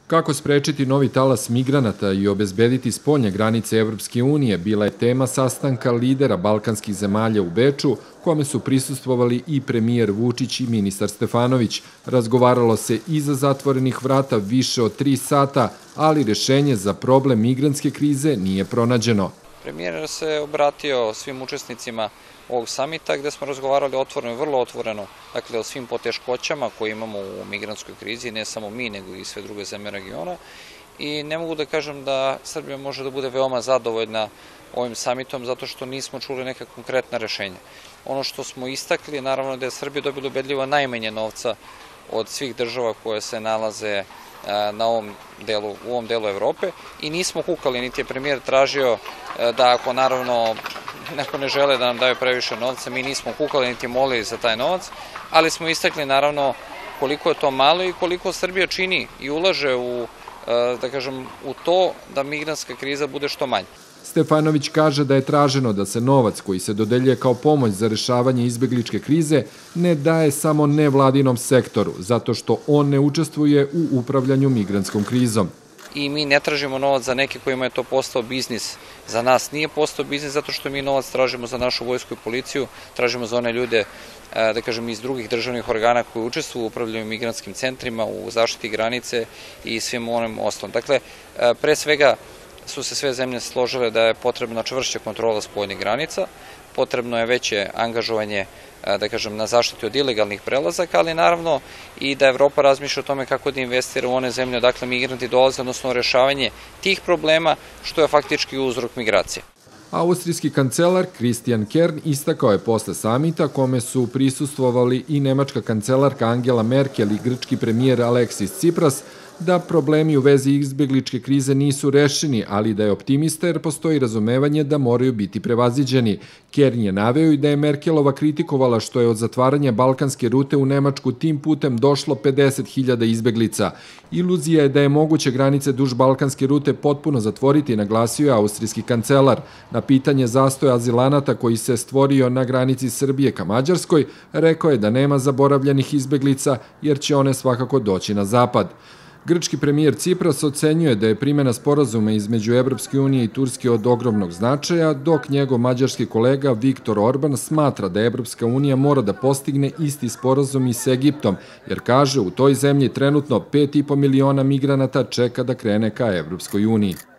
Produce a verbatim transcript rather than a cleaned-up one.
Kako sprečiti novi talas migranata i obezbediti spoljne granice Evropske unije bila je tema sastanka lidera balkanskih zemalja u Beču, kome su prisustvovali i premijer Vučić i ministar Stefanović. Razgovaralo se iza zatvorenih vrata više od tri sata, ali rešenje za problem migrantske krize nije pronađeno. Premijer se obratio svim učesnicima ovog samita gde smo razgovarali otvoreno, vrlo otvoreno, dakle o svim poteškoćama koje imamo u migrantskoj krizi, ne samo mi, nego i sve druge zemlje regiona. I ne mogu da kažem da Srbija može da bude veoma zadovoljna ovim samitom zato što nismo čuli neka konkretna rešenja. Ono što smo istakli, naravno da je Srbija dobila ubedljivo najmanje novca od svih država koje se nalaze na ovom delu, u ovom delu Evrope i nismo kukali, niti je premijer tražio da ako naravno neko ne žele da nam daju previše novca, mi nismo kukali niti molili za taj novac, ali smo istakli naravno koliko je to malo i koliko Srbija čini i ulaže u, da kažem, u to da migrantska kriza bude što manja. Stefanović kaže da je traženo da se novac koji se dodeljuje kao pomoć za rešavanje izbegličke krize ne daje samo nevladinom sektoru, zato što on ne učestvuje u upravljanju migrantskom krizom. I mi ne tražimo novac za neke kojima je to postao biznis. Za nas nije postao biznis zato što mi novac tražimo za našu vojsku i policiju, tražimo za one ljude, da kažem, iz drugih državnih organa koji učestvuju u upravljanju migrantskim centrima, u zaštiti granice i svim onim ostalom. Dakle, pre svega su se sve zemlje složile da je potrebna čvršća kontrola spoljnih granica, potrebno je veće angažovanje, da kažem, na zaštiti od ilegalnih prelazaka, ali naravno i da Evropa razmišlja o tome kako da investira u one zemlje odakle migranti dolaze, odnosno rešavanje tih problema, što je faktički uzrok migracije. Austrijski kancelar Christian Kern istakao je posle samita kome su prisustvovali i nemačka kancelarka Angela Merkel i grčki premijer Aleksis Tsipras, da problemi u vezi izbegličke krize nisu rešeni, ali da je optimista jer postoji razumevanje da moraju biti prevaziđeni. Kern je naveo i da je Merkelova kritikovala što je od zatvaranja balkanske rute u Nemačku tim putem došlo pedeset hiljada izbeglica. Iluzija je da je moguće granice duž balkanske rute potpuno zatvoriti, naglasio je austrijski kancelar. Na pitanje zastoja azilanata koji se stvorio na granici Srbije ka Mađarskoj, rekao je da nema zaboravljenih izbeglica jer će one svakako doći na zapad. Grčki premijer Tsipras ocenjuje da je primjena sporazuma između Evropske unije i Turske od ogromnog značaja, dok njegov mađarski kolega Viktor Orban smatra da Evropska unija mora da postigne isti sporazum i s Egiptom, jer kaže u toj zemlji trenutno pet i po miliona migranata čeka da krene ka Evropskoj uniji.